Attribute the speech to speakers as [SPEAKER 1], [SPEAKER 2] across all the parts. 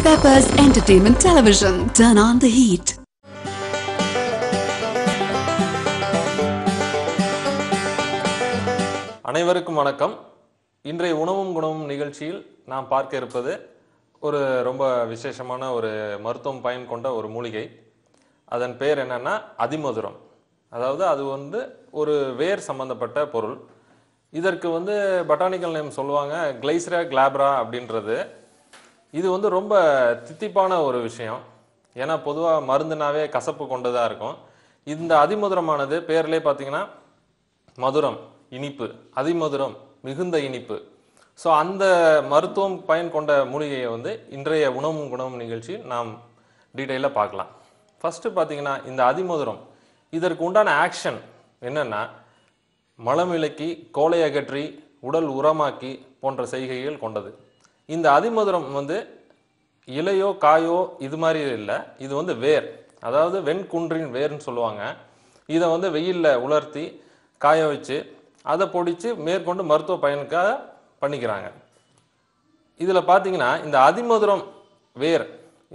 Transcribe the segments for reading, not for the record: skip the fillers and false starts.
[SPEAKER 1] Peppers Entertainment Television. Turn on the heat.
[SPEAKER 2] அனைவருக்கும் வணக்கம். இன்றைய உணவும் குணமும் நிகழ்ச்சியில் நாம் பார்க்க இருப்பது ஒரு ரொம்ப விசேஷமான ஒரு மருத்துவம் பயன் கொண்ட ஒரு மூலிகை. அதன் பெயர் என்னன்னா அதிமதுரம். அதாவது அது ஒரு வேர் சம்பந்தப்பட்ட பொருள். இதற்கு பொட்டானிக்கல் நேம் சொல்லுவாங்க கிளைசரா கிளாப்ரா அப்படின்றது. இது ரொம்ப தித்திப்பான ஒரு விஷயம். ஏன்னா பொதுவாக மருந்துனாவே கசப்பு கொண்டதாக இருக்கும். இந்த அதிமதுரமானது பேர்லேயே பார்த்தீங்கன்னா மதுரம், இனிப்பு, அதிமதுரம், மிகுந்த இனிப்பு. ஸோ அந்த மருத்துவம் பயன் கொண்ட மூலிகையை இன்றைய உணவும் குணமும் நிகழ்ச்சி நாம் டீட்டெயிலாக பார்க்கலாம். ஃபஸ்ட்டு பார்த்தீங்கன்னா இந்த அதிமதுரம் இதற்கு உண்டான ஆக்ஷன் என்னென்னா மலமிளக்கி, கோலை அகற்றி, உடல் உரமாக்கி போன்ற செய்கைகள் கொண்டது. இந்த அதிமதுரம் இலையோ காயோ இது மாதிரி இல்லை. இது வேர், அதாவது வெண்குன்றின் வேர்னு சொல்லுவாங்க. இதை வெயிலில் உலர்த்தி காய வச்சு அதை பொடிச்சு மேற்கொண்டு மருத்துவ பயனுக்காக பண்ணிக்கிறாங்க. இதில் பார்த்தீங்கன்னா இந்த அதிமதுரம் வேர்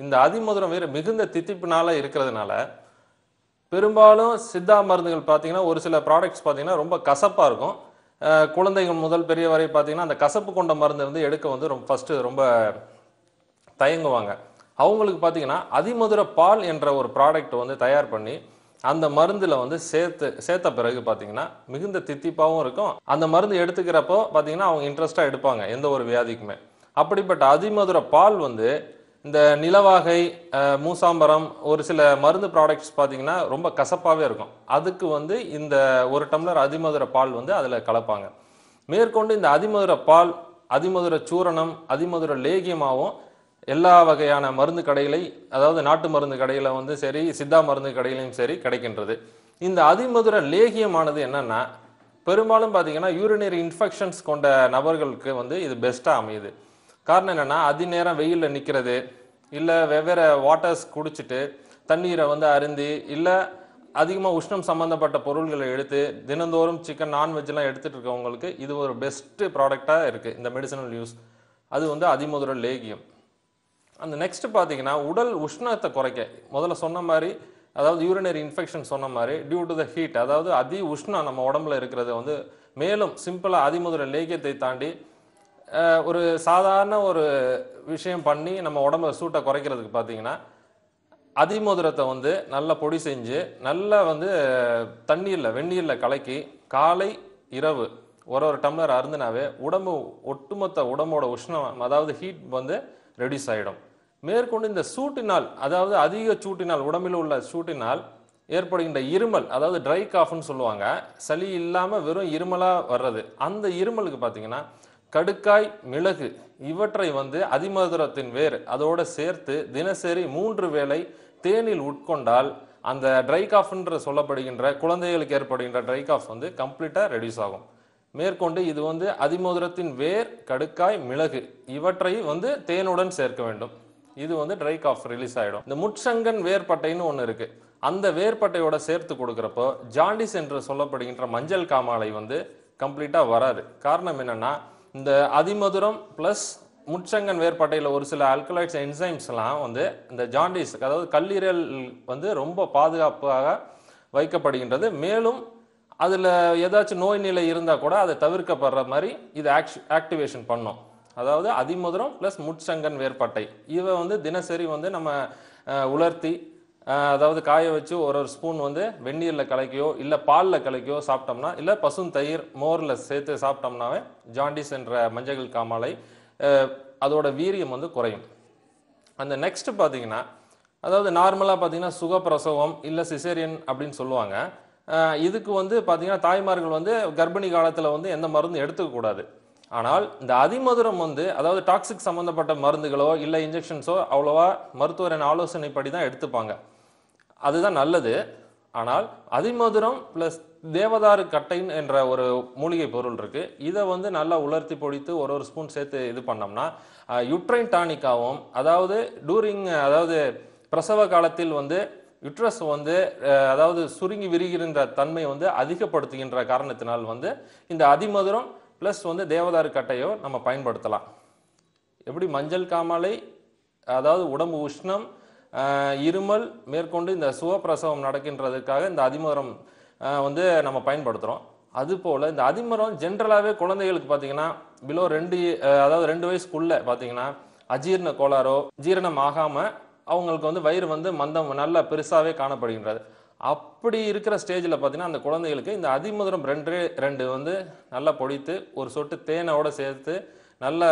[SPEAKER 2] மிகுந்த தித்திப்புனால இருக்கிறதுனால பெரும்பாலும் சித்தா மருந்துகள் பார்த்தீங்கன்னா ஒரு சில ப்ராடக்ட்ஸ் பார்த்தீங்கன்னா ரொம்ப கசப்பாக இருக்கும். குழந்தைகள் முதல் பெரிய வரை பார்த்தீங்கன்னா அந்த கசப்பு கொண்ட மருந்து எடுக்க ஃபஸ்ட்டு ரொம்ப தயங்குவாங்க. அவங்களுக்கு பார்த்தீங்கன்னா அதிமதுர பால் என்ற ஒரு ப்ராடக்ட் தயார் பண்ணி அந்த மருந்தில் சேர்த்த பிறகு பார்த்தீங்கன்னா மிகுந்த தித்திப்பாகவும் இருக்கும். அந்த மருந்து எடுத்துக்கிறப்போ பார்த்தீங்கன்னா அவங்க இன்ட்ரெஸ்டாக எடுப்பாங்க எந்த ஒரு வியாதிக்குமே. அப்படிப்பட்ட அதிமதுர பால் இந்த நிலவாகை, மூசாம்பரம், ஒரு சில மருந்து ப்ராடக்ட்ஸ் பார்த்தீங்கன்னா ரொம்ப கசப்பாகவே இருக்கும். அதுக்கு இந்த ஒரு டம்ளர் அதிமதுர பால் அதில் கலப்பாங்க. மேற்கொண்டு இந்த அதிமதுர பால், அதிமதுர சூரணம், அதிமதுர லேகியமாகவும் எல்லா வகையான மருந்து கடைகளை, அதாவது நாட்டு மருந்து கடையில் சரி, சித்தா மருந்து கடையிலையும் சரி கிடைக்கின்றது. இந்த அதிமதுர லேகியமானது என்னன்னா பெரும்பாலும் பார்த்தீங்கன்னா யூரினரி இன்ஃபெக்ஷன்ஸ் கொண்ட நபர்களுக்கு இது பெஸ்ட்டாக அமையுது. காரணம் என்னன்னா அதிநேரம் வெயிலில் நிற்கிறது, இல்லை வெவ்வேறு வாட்டர்ஸ் குடிச்சிட்டு தண்ணீரை அருந்தி, இல்லை அதிகமாக உஷ்ணம் சம்மந்தப்பட்ட பொருள்களை எடுத்து தினந்தோறும் சிக்கன், நான்வெஜ்லாம் எடுத்துகிட்டு இருக்கவங்களுக்கு இது ஒரு பெஸ்ட்டு ப்ராடக்டாக இருக்குது இந்த மெடிசனல் யூஸ். அது அதிமதுர லேகியம். அந்த நெக்ஸ்ட் பார்த்தீங்கன்னா உடல் உஷ்ணத்தை குறைக்க, முதல்ல சொன்ன மாதிரி, அதாவது யூரினரி இன்ஃபெக்ஷன் சொன்ன மாதிரி டியூ டு த ஹீட், அதாவது அதி உஷ்ணம் நம்ம உடம்புல இருக்கிறது மேலும் சிம்பிளாக அதிமதுர லேகியத்தை தாண்டி ஒரு சாதாரண ஒரு விஷயம் பண்ணி நம்ம உடம்புல சூட்டை குறைக்கிறதுக்கு பார்த்தீங்கன்னா அதிமதுரத்தை நல்லா பொடி செஞ்சு நல்லா தண்ணீரில், வெந்நீரில் கலக்கி காலை இரவு ஒரு டம்ளர் அருந்தினாவே ஒட்டுமொத்த உடம்போட உஷ்ணம், அதாவது ஹீட் ரெடியூஸ் ஆகிடும். மேற்கொண்டு இந்த சூட்டினால், அதாவது அதிக சூட்டினால், உடம்பில் உள்ள சூட்டினால் ஏற்படுகின்ற இருமல், அதாவது ட்ரை காஃப்னு சொல்லுவாங்க, சளி இல்லாமல் வெறும் இருமலாக வர்றது, அந்த இருமலுக்கு பார்த்தீங்கன்னா கடுக்காய், மிளகு இவற்றை அதிமதுரத்தின் வேர் அதோடு சேர்த்து தினசரி 3 வேளை தேனில் உட்கொண்டால் அந்த ட்ரை காஃப்ன்ற சொல்லப்படுகின்ற குழந்தைகளுக்கு ஏற்படுகின்ற ட்ரை காஃப் கம்ப்ளீட்டாக ரெடியூஸ் ஆகும். மேற்கொண்டு இது அதிமதுரத்தின் வேர், கடுக்காய், மிளகு இவற்றை தேனுடன் சேர்க்க வேண்டும். இது ட்ரை காஃப் ரிலீஸ் ஆகிடும். இந்த முட்சங்கன் வேர்பட்டைன்னு ஒன்று இருக்குது. அந்த வேர்பட்டையோட சேர்த்து கொடுக்குறப்போ ஜாண்டிஸ் என்று சொல்லப்படுகின்ற மஞ்சள் காமாலை கம்ப்ளீட்டாக வராது. காரணம் என்னென்னா இந்த அதிமதுரம் ப்ளஸ் முட்சங்கன் வேர்பட்டையில் ஒரு சில ஆல்கலாய்ட்ஸ் என்சைம்ஸ்லாம் இந்த ஜாண்டிஸ், அதாவது கல்லீரல் ரொம்ப பாதுகாப்பாக வைக்கப்படுகின்றது. மேலும் அதில் ஏதாச்சும் நோய் நிலை இருந்தால் கூட அதை தவிர்க்கப்படுற மாதிரி இது ஆக்டிவேஷன் பண்ணும். அதாவது அதிமதுரம் ப்ளஸ் முட்சங்கன் வேர்பட்டை இவை தினசரி நம்ம உலர்த்தி, அதாவது காய வச்சு ஒரு ஸ்பூன் வெந்நீரில் கலக்கியோ இல்லை பாலில் கலக்கியோ சாப்பிட்டோம்னா, இல்லை பசுந்தயிர் மோரில் சேர்த்து சாப்பிட்டோம்னாவே ஜாண்டிஸ் என்ற மஞ்சள் காமாலை அதோட வீரியம் குறையும். அந்த நெக்ஸ்ட் பார்த்தீங்கன்னா, அதாவது நார்மலாக பார்த்தீங்கன்னா சுகப்பிரசவம் இல்லை சிசேரியன் அப்படின்னு சொல்லுவாங்க. இதுக்கு பார்த்தீங்கன்னா தாய்மார்கள் கர்ப்பிணி காலத்தில் எந்த மருந்து எடுத்துக்கக்கூடாது. ஆனால் இந்த அதிமதுரம் அதாவது டாக்ஸிக் சம்மந்தப்பட்ட மருந்துகளோ இல்லை இன்ஜெக்ஷன்ஸோ அவ்வளோவா மருத்துவரின் ஆலோசனைப்படி தான் எடுத்துப்பாங்க. அதுதான் நல்லது. ஆனால் அதிமதுரம் ப்ளஸ் தேவதாரு கட்டைன் என்ற ஒரு மூலிகை பொருள் இருக்குது. இதை நல்லா உலர்த்தி பொடித்து ஒரு ஸ்பூன் சேர்த்து இது பண்ணோம்னா யுட்ரைன் டானிக்காகவும், அதாவது அதாவது பிரசவ காலத்தில் யுட்ரஸ் அதாவது சுருங்கி விரிகின்ற தன்மை அதிகப்படுத்துகின்ற காரணத்தினால் இந்த அதிமதுரம் ப்ளஸ் தேவதாரு கட்டையோ நம்ம பயன்படுத்தலாம். எப்படி மஞ்சள் காமாலை அதாவது உடம்பு உஷ்ணம், இருமல் மேற்கொண்டு இந்த சுகப்பிரசவம் நடக்கின்றதுக்காக இந்த அதிமதுரம் வந்து நம்ம பயன்படுத்துகிறோம். அதுபோல் இந்த அதிமதுரம் ஜென்ரலாகவே குழந்தைகளுக்கு பார்த்தீங்கன்னா பிலோ 2 அதாவது 2 வயசுக்குள்ளே பார்த்தீங்கன்னா அஜீரண கோளாறோ ஜீரணம் ஆகாமல் அவங்களுக்கு வந்து வயிறு வந்து மந்தம் நல்லா பெருசாகவே காணப்படுகின்றது. அப்படி இருக்கிற ஸ்டேஜில் பார்த்தீங்கன்னா அந்த குழந்தைகளுக்கு இந்த அதிமதுரம் 2 வந்து நல்லா பொடித்து ஒரு சொட்டு தேனோட சேர்த்து நல்ல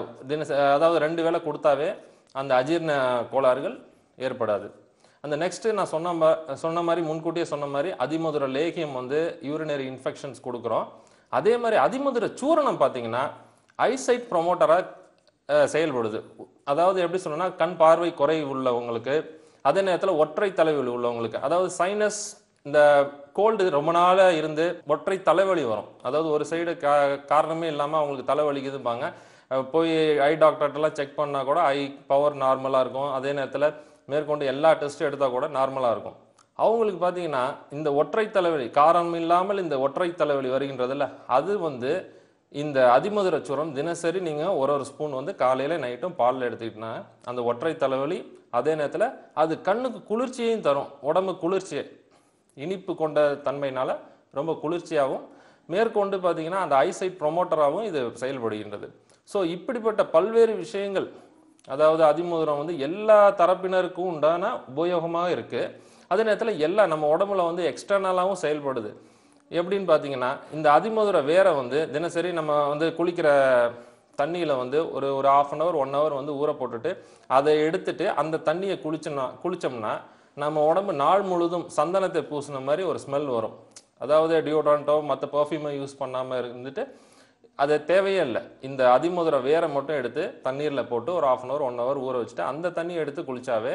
[SPEAKER 2] அதாவது 2 வேளை கொடுத்தாவே அந்த அஜீரண கோளாறுகள் ஏற்படாது. அந்த நெக்ஸ்ட்டு நான் சொன்ன மாதிரி முன்கூட்டியே சொன்ன மாதிரி அதிமதுர லேகியம் வந்து யூரினரி இன்ஃபெக்ஷன்ஸ் கொடுக்குறோம். அதே மாதிரி அதிமதுர சூரணம் பார்த்தீங்கன்னா ஐசைட் ப்ரொமோட்டராக செயல்படுது. அதாவது எப்படி சொல்லணும்னா கண் பார்வை குறை உள்ளவங்களுக்கு, அதே நேரத்தில் ஒற்றை தலைவலி உள்ளவங்களுக்கு, அதாவது சைனஸ் இந்த கோல்டு ரொம்ப நாளாக இருந்து ஒற்றை தலைவலி வரும். அதாவது ஒரு சைடு காரணமே இல்லாமல் அவங்களுக்கு தலைவலிக்குதுப்பாங்க. போய் ஐ டாக்டர்கிட்டலாம் செக் பண்ணால் கூட ஐ பவர் நார்மலாக இருக்கும். அதே நேரத்தில் மேற்கொண்டு எல்லா டெஸ்ட்டும் எடுத்தால் கூட நார்மலாக இருக்கும். அவங்களுக்கு பார்த்தீங்கன்னா இந்த ஒற்றை தலைவலி காரணம் இல்லாமல் இந்த ஒற்றை தலைவலி வருகின்றதில்ல, அது வந்து இந்த அதிமதுர சூரம் தினசரி நீங்கள் ஒரு ஸ்பூன் வந்து காலையில் நைட்டும் பாலில் எடுத்துக்கிட்டீங்கன்னா அந்த ஒற்றை தலைவலி, அதே நேரத்தில் அது கண்ணுக்கு குளிர்ச்சியையும் தரும். உடம்பு குளிர்ச்சியை இனிப்பு கொண்ட தன்மையினால ரொம்ப குளிர்ச்சியாகவும் மேற்கொண்டு பார்த்தீங்கன்னா அந்த ஐசைட் ப்ரொமோட்டராகவும் இது செயல்படுகின்றது. ஸோ இப்படிப்பட்ட பல்வேறு விஷயங்கள், அதாவது அதிமதுரம் வந்து எல்லா தரப்பினருக்கும் உண்டான உபயோகமாக இருக்குது. அதே நேரத்தில் எல்லா நம்ம உடம்புல வந்து எக்ஸ்டர்னலாகவும் செயல்படுது. எப்படின்னு பார்த்தீங்கன்னா இந்த அதிமதுர வேரை வந்து தினசரி நம்ம வந்து குளிக்கிற தண்ணியில் வந்து ஒரு 1/2 hour 1 hour வந்து ஊற போட்டுட்டு அதை எடுத்துட்டு அந்த தண்ணியை குளிச்சோம்னா நம்ம உடம்பு நாள் முழுதும் சந்தனத்தை பூசின மாதிரி ஒரு ஸ்மெல் வரும். அதாவது டியோட்ரண்ட்டோ மற்ற பர்ஃப்யூமோ யூஸ் பண்ணாமல் இருந்துட்டு அது தேவையே இல்லை. இந்த அதிமதுர வேரை மட்டும் எடுத்து தண்ணீரில் போட்டு ஒரு 1/2 hour 1 hour ஊற வச்சுட்டு அந்த தண்ணியை எடுத்து குளிச்சாவே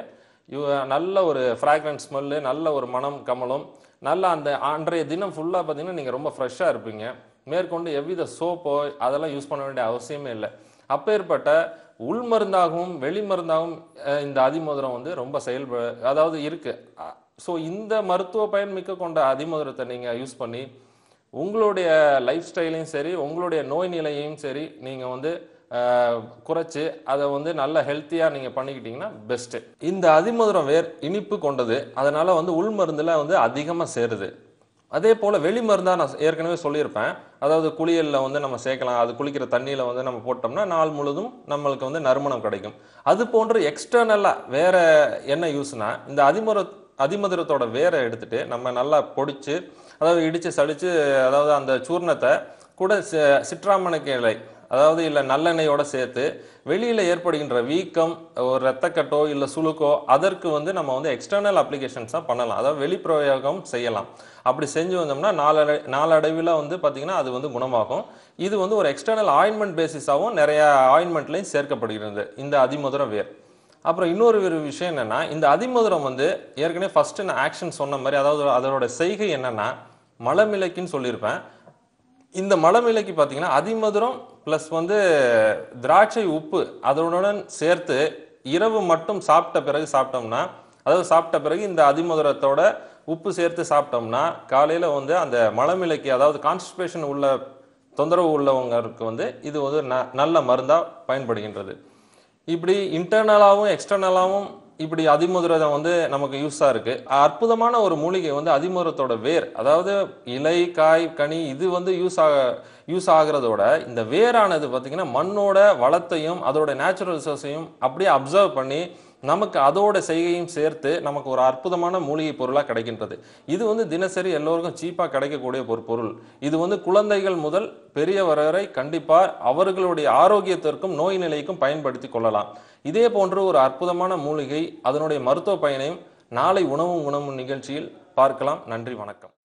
[SPEAKER 2] நல்ல ஒரு ஃப்ராக்ரன்ஸ் ஸ்மெல்லு, நல்ல ஒரு மனம் கமலும், நல்ல அந்த அன்றைய தினம் ஃபுல்லாக பார்த்தீங்கன்னா நீங்கள் ரொம்ப ஃப்ரெஷ்ஷாக இருப்பீங்க. மேற்கொண்டு எவ்வித சோப்போ அதெல்லாம் யூஸ் பண்ண வேண்டிய அவசியமே இல்லை. அப்பேற்பட்ட உள்மருந்தாகவும் வெளிமருந்தாகவும் இந்த அதிமதுரம் வந்து ரொம்ப அதாவது இருக்கு. ஸோ இந்த மருத்துவ பயன்மிக்க கொண்ட அதிமதுரத்தை நீங்கள் யூஸ் பண்ணி உங்களுடைய லைஃப் ஸ்டைலையும் சரி உங்களுடைய நோய் நிலையையும் சரி நீங்கள் வந்து குறைச்சி அதை வந்து நல்ல ஹெல்த்தியாக நீங்கள் பண்ணிக்கிட்டீங்கன்னா பெஸ்ட்டு. இந்த அதிமதுரம் வேர் இனிப்பு கொண்டது, அதனால் வந்து உள் மருந்தில் வந்து அதிகமாக சேருது. அதே போல் வெளி மருந்தாக நான் ஏற்கனவே சொல்லியிருப்பேன். அதாவது குளியலில் வந்து நம்ம சேர்க்கலாம், அது குளிக்கிற தண்ணியில் வந்து நம்ம போட்டோம்னா நாள் முழுதும் நம்மளுக்கு வந்து நறுமணம் கிடைக்கும். அது போன்று எக்ஸ்டர்னலாக வேற என்ன யூஸ்னா இந்த அதிமதுரத்தோட வேரை எடுத்துட்டு நம்ம நல்லா பொடிச்சு, அதாவது இடித்து சளிச்சு, அதாவது அந்த சூர்ணத்தை கூட சிட்ராமணக்கு இலை அதாவது இல்லை நல்லெண்ணெயோட சேர்த்து வெளியில் ஏற்படுகின்ற வீக்கம், ஒரு இரத்தக்கட்டோ இல்லை சுளுக்கோ அதற்கு வந்து நம்ம வந்து எக்ஸ்டர்னல் அப்ளிகேஷன்ஸாக பண்ணலாம். அதாவது வெளிப்பிரயோகம் செய்யலாம். அப்படி செஞ்சு வந்தோம்னா நாளடைவில் வந்து பார்த்திங்கன்னா அது வந்து குணமாகும். இது வந்து ஒரு எக்ஸ்டர்னல் ஆயின்மெண்ட் பேசிஸாகவும் நிறையா ஆயின்மெண்ட்லையும் சேர்க்கப்படுகிறது இந்த அதிமதுர வேர். அப்புறம் இன்னொரு விஷயம் என்னென்னா இந்த அதிமதுரம் வந்து ஏற்கனவே ஃபஸ்ட்டு நான் ஆக்ஷன் சொன்ன மாதிரி, அதாவது அதோட செய்கை என்னென்னா மலமிளக்கின்னு சொல்லியிருப்பேன். இந்த மலமிளக்கி பார்த்தீங்கன்னா அதிமதுரம் ப்ளஸ் வந்து திராட்சை உப்பு அதனுடன் சேர்த்து இரவு மட்டும் சாப்பிட்ட பிறகு சாப்பிட்டோம்னா, அதாவது சாப்பிட்ட பிறகு இந்த அதிமதுரத்தோட உப்பு சேர்த்து சாப்பிட்டோம்னா காலையில் வந்து அந்த மலமிளக்கி அதாவது கான்ஸ்டிபேஷன் உள்ள தொந்தரவு உள்ளவங்களுக்கு வந்து இது வந்து நல்ல மருந்தாக பயன்படுகின்றது. இப்படி இன்டர்னலாகவும் எக்ஸ்டர்னலாகவும் இப்படி அதிமதுரம் வந்து நமக்கு யூஸாக இருக்குது. அற்புதமான ஒரு மூலிகை வந்து அதிமதுரத்தோட வேர், அதாவது இலை காய் கனி இது வந்து யூஸ் ஆகிறதோட இந்த வேரானது பார்த்திங்கன்னா மண்ணோட வளத்தையும் அதோட நேச்சுரல் ரிசோர்ஸையும் அப்படியே அப்சர்வ் பண்ணி நமக்கு அதோட செய்கையும் சேர்த்து நமக்கு ஒரு அற்புதமான மூலிகை பொருளாக கிடைக்கின்றது. இது வந்து தினசரி எல்லோருக்கும் சீப்பாக கிடைக்கக்கூடிய ஒரு பொருள். இது வந்து குழந்தைகள் முதல் பெரியவர் வரை கண்டிப்பாக அவர்களுடைய ஆரோக்கியத்திற்கும் நோய் நிலைக்கும் பயன்படுத்தி கொள்ளலாம். இதே போன்ற ஒரு அற்புதமான மூலிகை அதனுடைய மருத்துவ பயனையும் நாளை உணவும் குணமும் நிகழ்ச்சியில் பார்க்கலாம். நன்றி, வணக்கம்.